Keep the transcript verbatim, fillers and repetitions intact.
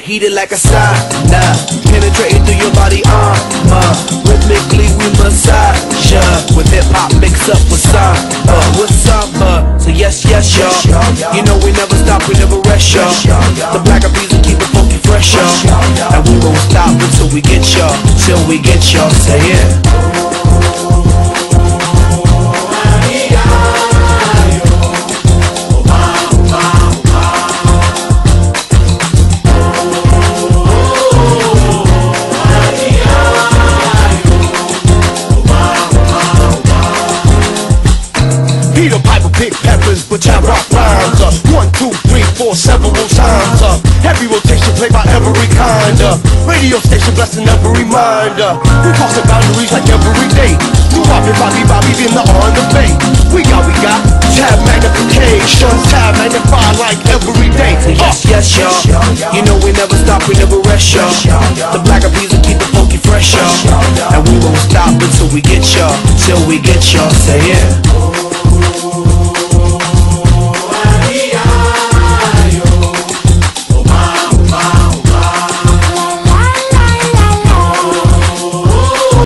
heated like a sauna, penetrating through your body armor. Rhythmically we massage ya, with hip hop mixed up with samba, with samba. So yes, yes, y'all. You know we never stop, we never rest, y'all. The Black Eyed Peas will keep it funky fresh, y'all. And we won't stop until we get y'all, till we get y'all. Say yeah. Peter Piper pick peppers, but I rock rhymes. Uh, one, two, three, four, several times. Uh, heavy rotation played by every kind. Uh, radio station blessing every mind. Uh, we crossing boundaries like every day. New Bobby, Bobby, Bobby, in the on the bay. We got, we got tab magnification, tab magnified like every day. Uh, yes, yes, y'all. You know we never stop, we never rest, y'all. The Black Eyed Peas will keep it funky fresh, y'all. And we won't stop until we get y'all, till we get y'all. Say yeah.